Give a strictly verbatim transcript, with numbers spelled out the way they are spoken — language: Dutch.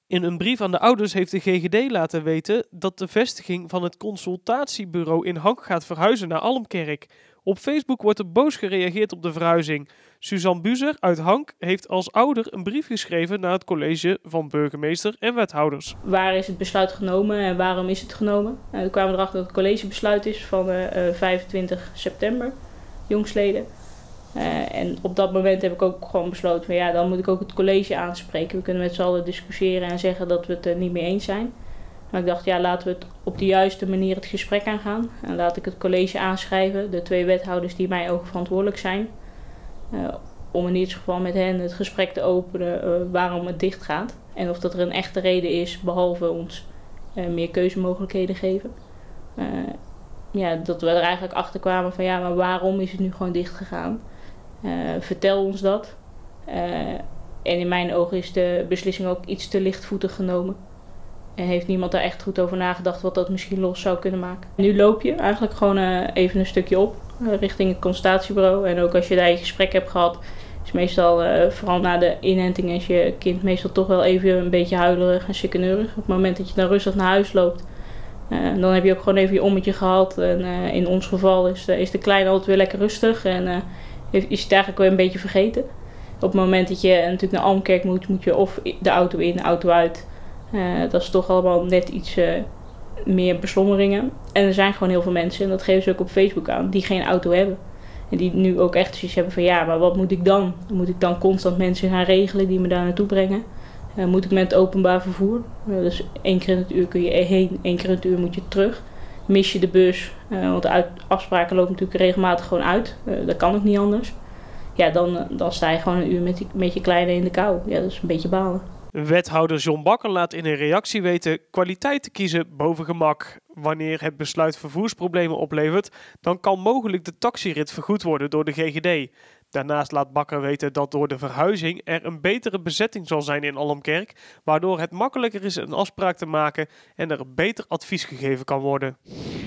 In een brief aan de ouders heeft de G G D laten weten dat de vestiging van het consultatiebureau in Hank gaat verhuizen naar Almkerk. Op Facebook wordt er boos gereageerd op de verhuizing. Suzanne Buzer uit Hank heeft als ouder een brief geschreven naar het college van burgemeester en wethouders. Waar is het besluit genomen en waarom is het genomen? Nou, we kwamen erachter dat het collegebesluit is van uh, vijfentwintig september, jongsleden. Uh, en op dat moment heb ik ook gewoon besloten van ja, dan moet ik ook het college aanspreken. We kunnen met z'n allen discussiëren en zeggen dat we het er niet mee eens zijn. Maar ik dacht ja, laten we het op de juiste manier het gesprek aangaan. En laat ik het college aanschrijven, de twee wethouders die mij ook verantwoordelijk zijn. Uh, om in ieder geval met hen het gesprek te openen uh, waarom het dicht gaat. En of dat er een echte reden is, behalve ons uh, meer keuzemogelijkheden geven. Uh, ja, dat we er eigenlijk achter kwamen van ja, maar waarom is het nu gewoon dicht gegaan? Uh, vertel ons dat. Uh, en in mijn ogen is de beslissing ook iets te lichtvoetig genomen. En heeft niemand daar echt goed over nagedacht wat dat misschien los zou kunnen maken. Nu loop je eigenlijk gewoon uh, even een stukje op uh, richting het consultatiebureau. En ook als je daar je gesprek hebt gehad, is meestal uh, vooral na de inenting is je kind meestal toch wel even een beetje huilerig en sikkeneurig. Op het moment dat je dan rustig naar huis loopt, uh, dan heb je ook gewoon even je ommetje gehad. En uh, in ons geval is de, is de kleine altijd weer lekker rustig en uh, is het eigenlijk weer een beetje vergeten. Op het moment dat je natuurlijk naar Almkerk moet, moet je of de auto in, de auto uit. Uh, dat is toch allemaal net iets uh, meer beslommeringen. En er zijn gewoon heel veel mensen, en dat geven ze ook op Facebook aan, die geen auto hebben. En die nu ook echt zoiets hebben van ja, maar wat moet ik dan? Moet ik dan constant mensen gaan regelen die me daar naartoe brengen? Uh, moet ik met het openbaar vervoer? Uh, dus één keer in het uur kun je heen, één keer in het uur moet je terug. Mis je de bus, uh, want de uit- afspraken lopen natuurlijk regelmatig gewoon uit. Uh, dat kan ook niet anders. Ja, dan, dan sta je gewoon een uur met, die, met je kleine in de kou. Ja, dat is een beetje balen. Wethouder John Bakker laat in een reactie weten kwaliteit te kiezen boven gemak. Wanneer het besluit vervoersproblemen oplevert, dan kan mogelijk de taxirit vergoed worden door de G G D. Daarnaast laat Bakker weten dat door de verhuizing er een betere bezetting zal zijn in Almkerk, waardoor het makkelijker is een afspraak te maken en er een beter advies gegeven kan worden.